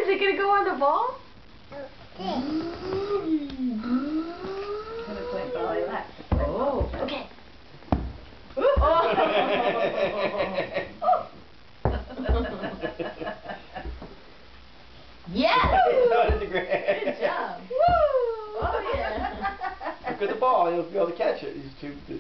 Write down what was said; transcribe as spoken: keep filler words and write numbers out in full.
Is it gonna go on the ball? Oh, okay. Oh. Yes! Good job. Woo! Oh yeah. Look at the ball, you'll be able to catch it. These two.